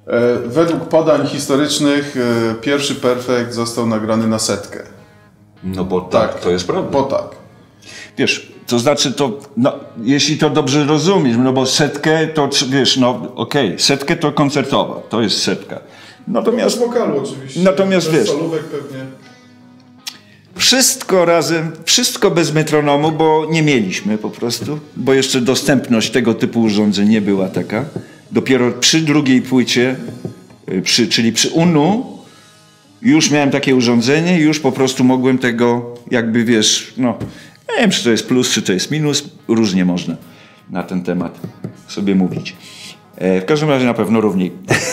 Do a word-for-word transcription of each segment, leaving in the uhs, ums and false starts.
Według podań historycznych pierwszy perfekt został nagrany na setkę. No bo tak, tak to jest prawda. Bo tak. Wiesz, to znaczy to, no, jeśli to dobrze rozumiesz, no bo setkę to, wiesz, no okej, okay, setkę to koncertowa, to jest setka. Natomiast, no, bez wokalu oczywiście. Natomiast bez wiesz, solówek pewnie. Wszystko razem, wszystko bez metronomu, bo nie mieliśmy po prostu, bo jeszcze dostępność tego typu urządzeń nie była taka. Dopiero przy drugiej płycie, przy, czyli przy Unu, już miałem takie urządzenie i już po prostu mogłem tego, jakby wiesz, no, nie wiem, czy to jest plus, czy to jest minus, różnie można na ten temat sobie mówić. E, w każdym razie na pewno równiej.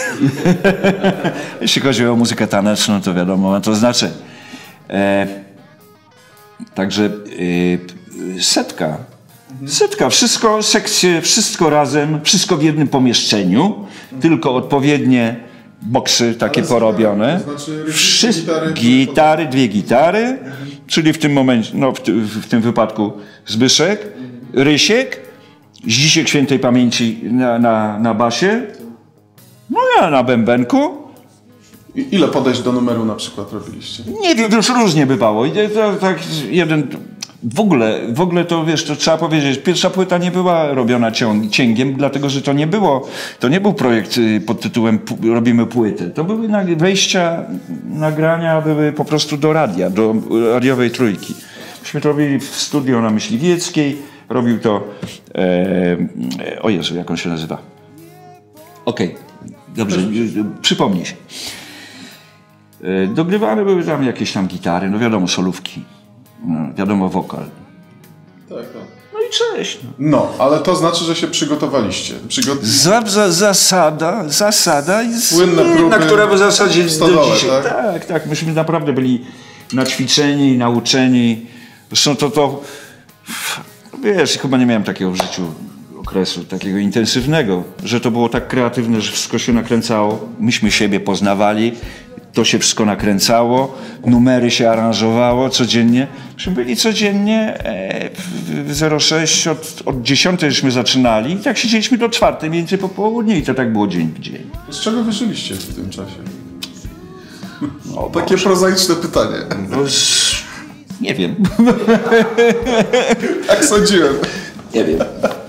Jeśli chodzi o muzykę taneczną, to wiadomo, ma to znaczenie. E, także e, setka. Setka, wszystko, sekcje, wszystko razem, wszystko w jednym pomieszczeniu, mhm. tylko odpowiednie boksy takie ale porobione. To znaczy Wszyscy, gitary, gitary, dwie gitary, mhm. czyli w tym momencie, no w, w tym wypadku Zbyszek, mhm. Rysiek, Zdzisiek świętej pamięci na, na, na basie, no ja na bębenku. I ile podejść do numeru na przykład robiliście? Nie wiem, już różnie bywało. I to, tak jeden... W ogóle, w ogóle to wiesz, to trzeba powiedzieć, pierwsza płyta nie była robiona ciąg, cięgiem, dlatego że to nie było, to nie był projekt pod tytułem robimy płytę. To były wejścia, nagrania były po prostu do radia, do radiowej trójki. Myśmy to robili w studio na Myśliwieckiej, robił to, e, o Jezu, jak on się nazywa? Okej, okay. Dobrze, przypomnij się. E, dogrywane były tam jakieś tam gitary, no wiadomo, solówki. No, wiadomo, wokal. Tak, tak. No i cześć. No, no ale to znaczy, że się przygotowaliście. Przygot... za, za, zasada, zasada jest Słynne próby na które w zasadzie w stodole, do dzisiaj, tak? tak, tak. Myśmy naprawdę byli naćwiczeni, nauczeni. Zresztą to, to wiesz, chyba nie miałem takiego w życiu okresu, takiego intensywnego, że to było tak kreatywne, że wszystko się nakręcało. Myśmy siebie poznawali. To się wszystko nakręcało, numery się aranżowało codziennie. Myśmy byli codziennie w zero sześć, od, od dziesiątej żeśmy zaczynali i tak siedzieliśmy do czwartej, mniej więcej po południu i to tak było dzień w dzień. Z czego wyżyliście w tym czasie? No, takie Boże. Prozaiczne pytanie. No, nie wiem. Tak sądziłem. Nie wiem.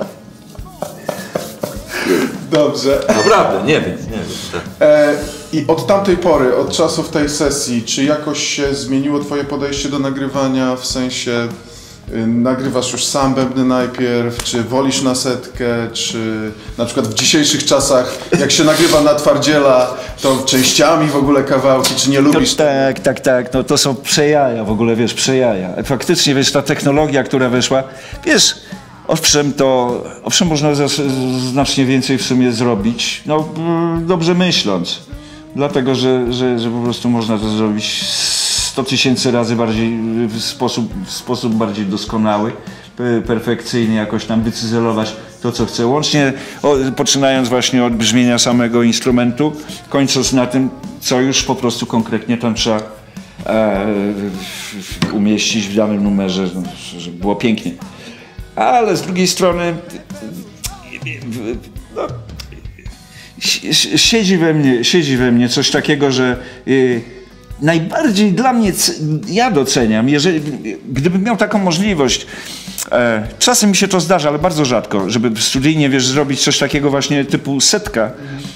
Dobrze. Naprawdę, nie wiem. Nie wiem. E, I od tamtej pory, od czasów tej sesji, czy jakoś się zmieniło twoje podejście do nagrywania? W sensie y, nagrywasz już sam bębny najpierw, czy wolisz na setkę, czy na przykład w dzisiejszych czasach, jak się nagrywa na twardziela, to częściami w ogóle kawałki, czy nie lubisz? To, tak, tak, tak. No to są przejaja w ogóle, wiesz, przejaja. Faktycznie, wiesz, ta technologia, która weszła, wiesz... Owszem, to, owszem, można znacznie więcej w sumie zrobić, no dobrze myśląc, dlatego, że, że, że po prostu można to zrobić sto tysięcy razy bardziej, w sposób, w sposób bardziej doskonały, perfekcyjnie jakoś tam wycyzelować to, co chcę, łącznie o, poczynając właśnie od brzmienia samego instrumentu, kończąc na tym, co już po prostu konkretnie tam trzeba e, umieścić w danym numerze, żeby było pięknie. Ale z drugiej strony no, siedzi we mnie, siedzi we mnie coś takiego, że y, najbardziej dla mnie, ja doceniam, jeżeli, gdybym miał taką możliwość, e, czasem mi się to zdarza, ale bardzo rzadko, żeby studyjnie, wiesz, zrobić coś takiego właśnie typu setka,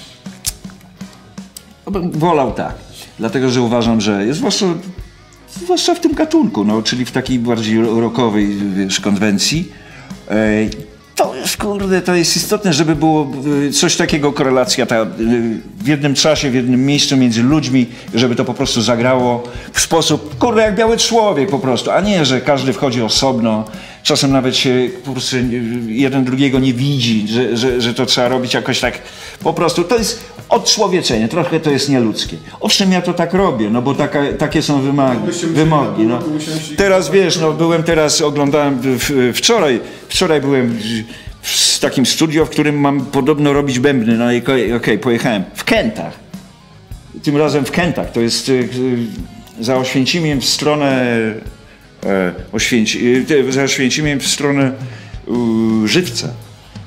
wolał tak, dlatego, że uważam, że jest zwłaszcza, zwłaszcza w tym gatunku, no, czyli w takiej bardziej rockowej, wiesz, konwencji. To jest, kurde, to jest istotne, żeby było coś takiego, korelacja ta, w jednym czasie, w jednym miejscu między ludźmi, żeby to po prostu zagrało w sposób, kurde, jak biały człowiek po prostu, a nie, że każdy wchodzi osobno, czasem nawet się po prostu jeden drugiego nie widzi, że, że, że to trzeba robić jakoś tak, po prostu, to jest odczłowieczenie, trochę to jest nieludzkie. Owszem, ja to tak robię, no bo taka, takie są wymagi, wymogi. No. Teraz wiesz, no byłem teraz, oglądałem w, wczoraj, wczoraj byłem w takim studio, w którym mam podobno robić bębny, no i okej, okay, pojechałem w Kętach. Tym razem w Kętach, to jest y, y, za Oświęcimiem w stronę y, Oświęci, y, za Oświęcimiem w stronę y, Żywca.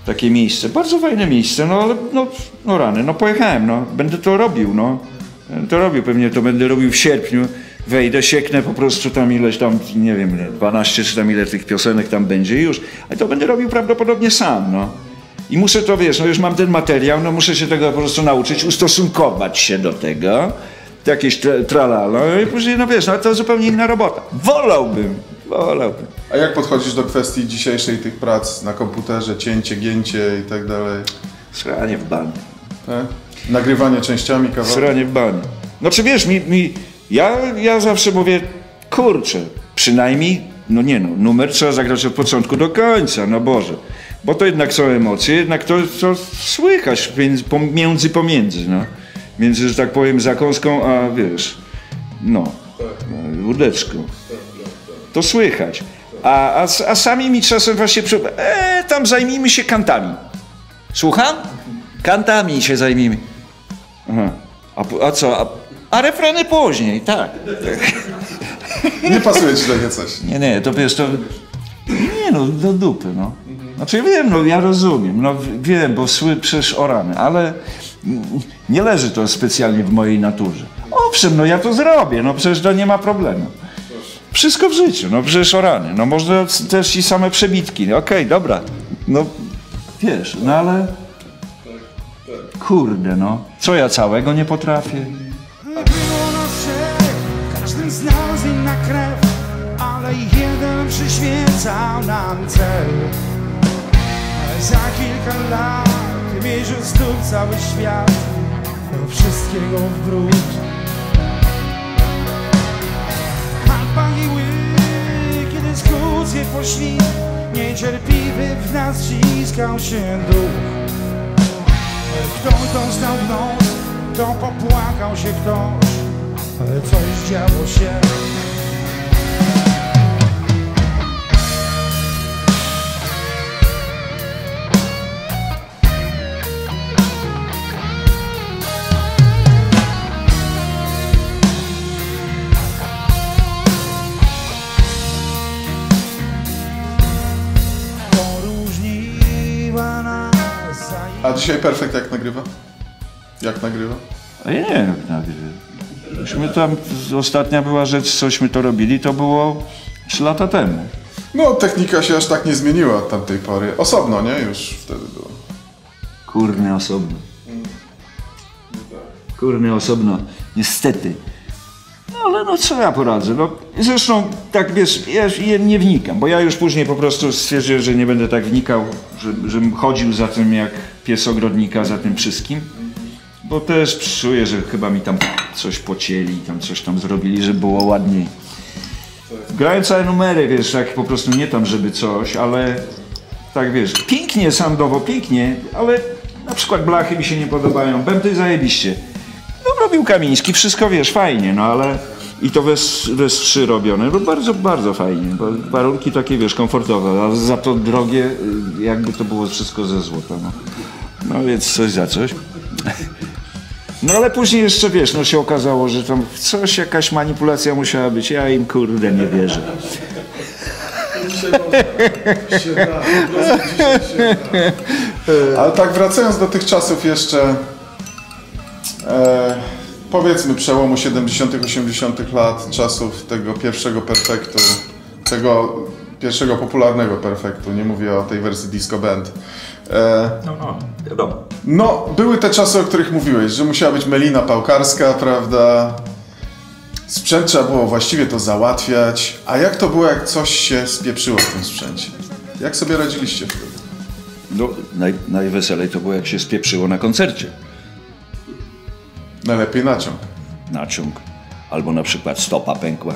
takie miejsce, bardzo fajne miejsce, no ale no, no rany, no pojechałem, no, będę to robił, no. Będę to robił, pewnie to będę robił w sierpniu, wejdę, sieknę po prostu tam ileś tam, nie wiem, dwanaście czy tam ile tych piosenek tam będzie już, ale to będę robił prawdopodobnie sam, no. I muszę to, wiesz, no już mam ten materiał, no muszę się tego po prostu nauczyć, ustosunkować się do tego, jakieś tralala, i później, no wiesz, no to zupełnie inna robota. Wolałbym, wolałbym. A jak podchodzisz do kwestii dzisiejszej tych prac na komputerze, cięcie, gięcie i tak dalej? Sranie w bani. Tak? Nagrywanie częściami kawałków? Sranie w bani. No czy wiesz, mi, mi, ja, ja zawsze mówię, kurczę, przynajmniej, no nie no, numer trzeba zagrać od początku do końca, no Boże. Bo to jednak są emocje, jednak to, to słychać między, pomiędzy, pomiędzy, no. Między, że tak powiem, zakąską, a wiesz, no, łódeczką. To słychać. A, a, a sami mi czasem właśnie przy... E, tam zajmijmy się kantami. Słucham? Kantami się zajmijmy. Aha. A, a co? A, a refreny później, tak. Nie pasuje ci takie coś? Nie, nie, to wiesz, to... Nie no, do dupy, no. Znaczy wiem, no ja rozumiem, no wiem, bo sły przecież orany, ale nie leży to specjalnie w mojej naturze. Owszem, no ja to zrobię, no przecież to nie ma problemu. Wszystko w życiu, no przecież orany, no można też i same przebitki, okej, okay, dobra, no wiesz, no ale kurde, no, co ja całego nie potrafię? Było nas trzech, każdy z nas inna krew, ale jeden przyświecał nam cel. Za kilka lat mierzył stóp cały świat, do wszystkiego w brud. Hampa i łyk, kiedy dyskusje poszli, niecierpliwy w nas ściskał się duch. Ktoś dostał w nos, kto popłakał się ktoś, ale coś działo się. A dzisiaj Perfekt jak nagrywa? Jak nagrywa? A ja nie wiem jak nagrywa. Myśmy tam, ostatnia była rzecz, cośmy to robili, to było trzy lata temu. No, technika się aż tak nie zmieniła od tamtej pory. Osobno, nie? Już wtedy było. Kurny osobno. Kurny osobno, niestety. No ale no co ja poradzę, no zresztą tak wiesz, ja nie wnikam, bo ja już później po prostu stwierdziłem, że nie będę tak wnikał, że, żebym chodził za tym jak pies ogrodnika, za tym wszystkim, bo też czuję, że chyba mi tam coś pocięli, tam coś tam zrobili, żeby było ładniej. Grałem całe numery, wiesz, tak po prostu nie tam, żeby coś, ale tak wiesz, pięknie sandowo, pięknie, ale na przykład blachy mi się nie podobają, bębny zajebiście. No robił Kamiński, wszystko wiesz, fajnie, no ale i to we trzy robione, no bardzo, bardzo fajnie, bo warunki takie wiesz, komfortowe, ale za to drogie, jakby to było wszystko ze złota, no. No więc coś za coś. No ale później jeszcze wiesz, no się okazało, że tam coś, jakaś manipulacja musiała być, ja im kurde nie wierzę. Ale tak wracając do tych czasów jeszcze, e, powiedzmy przełomu siedemdziesiątych, osiemdziesiątych lat, czasów tego pierwszego Perfektu, tego pierwszego popularnego Perfektu, nie mówię o tej wersji Disco Band. E, No, no, wiadomo. no, były te czasy, o których mówiłeś, że musiała być melina pałkarska, prawda? Sprzęt trzeba było właściwie to załatwiać. A jak to było, jak coś się spieprzyło w tym sprzęcie? Jak sobie radziliście wtedy? No, naj, najweselej to było, jak się spieprzyło na koncercie. Najlepiej naciąg. Naciąg. Albo na przykład stopa pękła.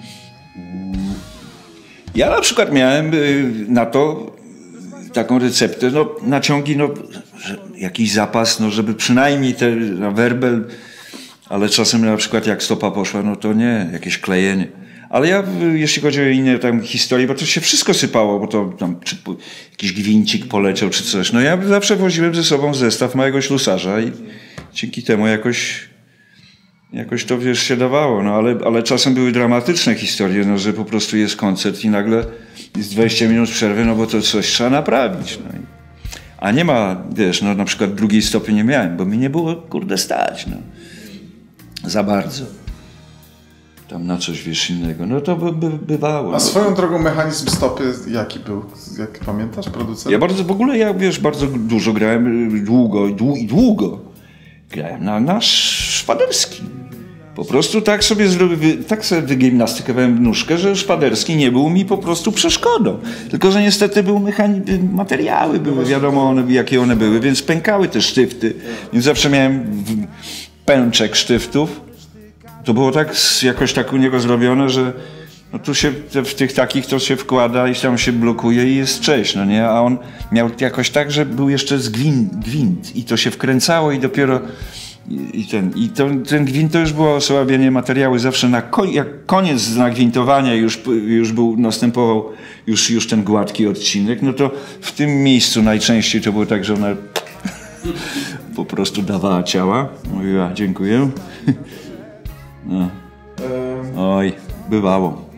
Ja na przykład miałem na to taką receptę, no naciągi, no że jakiś zapas, no żeby przynajmniej te na werbel, ale czasem na przykład jak stopa poszła, no to nie, jakieś klejenie. Ale ja, jeśli chodzi o inne tam historie, bo to się wszystko sypało, bo to tam czy jakiś gwincik poleciał czy coś, no ja zawsze woziłem ze sobą zestaw małego ślusarza i dzięki temu jakoś jakoś to wiesz się dawało, no ale, ale czasem były dramatyczne historie, no że po prostu jest koncert i nagle jest dwadzieścia minut przerwy, no bo to coś trzeba naprawić. No. A nie ma, wiesz, no na przykład drugiej stopy nie miałem, bo mi nie było, kurde, stać, no. Za bardzo. Tam na coś, wiesz, innego. No to by, by, bywało. A swoją drogą mechanizm stopy jaki był? Jak pamiętasz, producent? Ja bardzo, w ogóle ja, wiesz, bardzo dużo grałem, długo i długo, długo grałem na nasz szpaderski. Po prostu tak sobie, zrobi, tak sobie wygimnastykowałem nóżkę, że szpaderski nie był mi po prostu przeszkodą. Tylko że niestety były mechani- materiały, były wiadomo one, jakie one były, więc pękały te sztyfty. Więc zawsze miałem pęczek sztyftów. To było tak jakoś tak u niego zrobione, że no tu się w tych takich to się wkłada i tam się blokuje i jest cześć, no nie? A on miał jakoś tak, że był jeszcze z gwint, gwint i to się wkręcało i dopiero i, i ten, i to, ten gwint to już było osłabienie materiału zawsze na ko- jak koniec nagwintowania już, już był, następował już, już ten gładki odcinek, no to w tym miejscu najczęściej to było tak, że ona po prostu dawała ciała. Mówiła, dziękuję. No. Oj, bywało.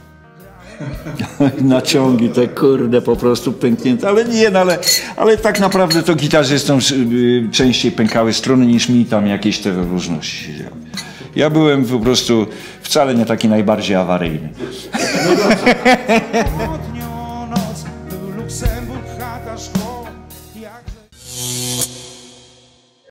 Naciągi te kurde po prostu pęknięte, ale nie, no, ale, ale tak naprawdę to gitarzystom częściej pękały struny niż mi tam jakieś te różności się działy. Ja byłem po prostu wcale nie taki najbardziej awaryjny.